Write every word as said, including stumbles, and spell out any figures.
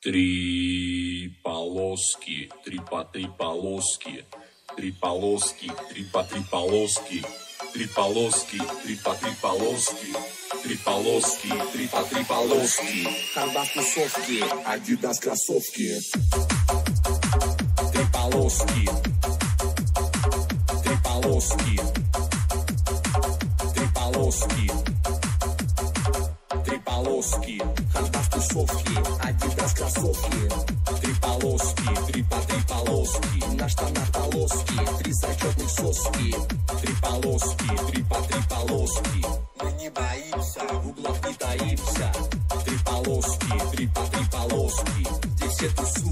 Три полоски, три по три полоски, три полоски, три по три полоски, три полоски, три по три полоски, три полоски, три по три полоски. Хардбас тусовки, Адидас кроссовки. Три полоски, три полоски, три полоски, три полоски. Хардбас тусовки, Адидас кроссовки. Три полоски, три по три полоски. На штанах полоски, три зачетных соски. Три полоски, три по три полоски. Мы не боимся, в углах не таимся. Три полоски, три по три полоски. Здесь все тусуют.